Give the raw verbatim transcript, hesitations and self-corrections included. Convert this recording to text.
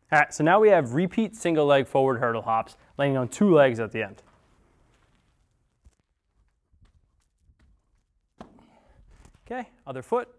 All right, so now we have repeat single leg forward hurdle hops, landing on two legs at the end. Okay, other foot.